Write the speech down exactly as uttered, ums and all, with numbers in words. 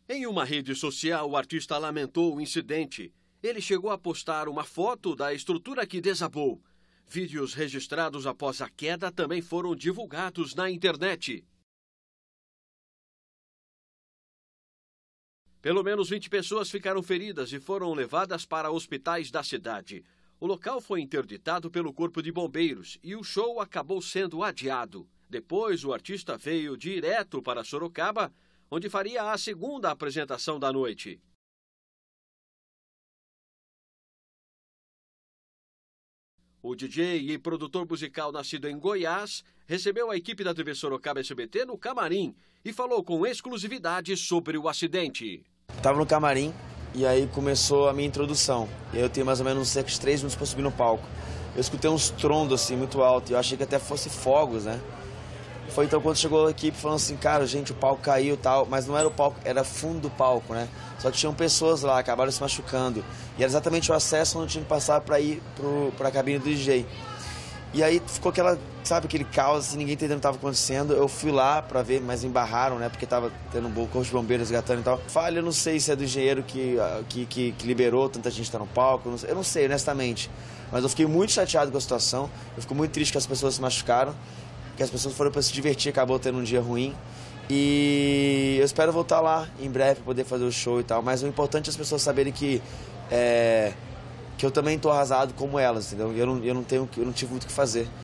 Em uma rede social, o artista lamentou o incidente. Ele chegou a postar uma foto da estrutura que desabou. Vídeos registrados após a queda também foram divulgados na internet. Pelo menos vinte pessoas ficaram feridas e foram levadas para hospitais da cidade. O local foi interditado pelo Corpo de Bombeiros e o show acabou sendo adiado. Depois, o artista veio direto para Sorocaba, onde faria a segunda apresentação da noite. O D J e produtor musical nascido em Goiás recebeu a equipe da T V Sorocaba S B T no camarim e falou com exclusividade sobre o acidente. Estava no camarim e aí começou a minha introdução. E aí eu tenho mais ou menos uns três minutos para subir no palco. Eu escutei uns trondos assim muito alto e eu achei que até fosse fogos, né? Foi então quando chegou a equipe falando assim, cara, gente, o palco caiu e tal, mas não era o palco, era fundo do palco, né? Só que tinham pessoas lá, acabaram se machucando. E era exatamente o acesso onde tinha que passar para ir para a cabine do D J. E aí ficou aquela, sabe, aquele caos, assim, ninguém entendendo o que estava acontecendo. Eu fui lá para ver, mas embarraram, né? Porque tava tendo um corpo de bombeiros resgatando e tal. Falha, eu não sei se é do engenheiro que, que, que, que liberou tanta gente estar no palco, eu não sei, eu não sei, honestamente. Mas eu fiquei muito chateado com a situação, eu fico muito triste que as pessoas se machucaram, que as pessoas foram para se divertir, acabou tendo um dia ruim. E eu espero voltar lá em breve para poder fazer o show e tal. Mas o importante é as pessoas saberem que, é, que eu também estou arrasado como elas, entendeu? Eu não, eu não tenho, eu não tive muito o que fazer.